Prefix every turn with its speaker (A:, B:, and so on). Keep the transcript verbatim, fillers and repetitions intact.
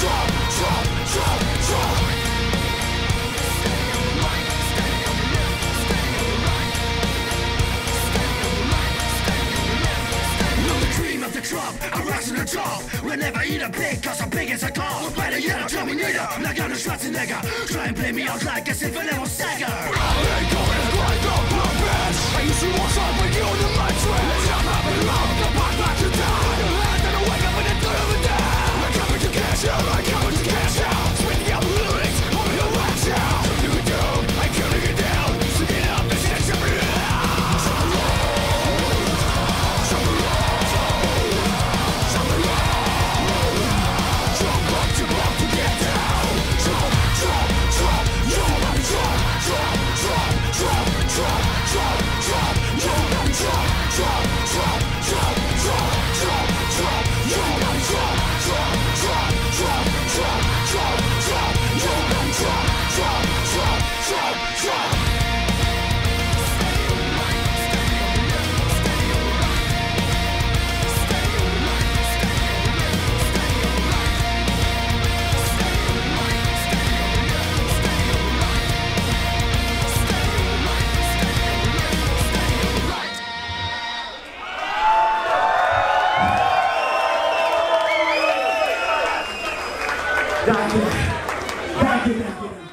A: I rise to the top. We'll never eat a pig, cause I'm big as a god. Better yet, I'll tell me neither. Like Arnold Schwarzenegger. Try and play me out like a symphony of Stagger. I ain't going to fight the blood bitch. I used to walk on with you in the matrix. I'm having love, the path back to die. And then I wake up in the third of the day. I'm coming to catch you, I'm coming to catch you. Spitting out lyrics, I'm gonna wax you. Something you do, I'm killing you down. Sticking up the shit, jumping it out.
B: Danke, danke, danke, danke.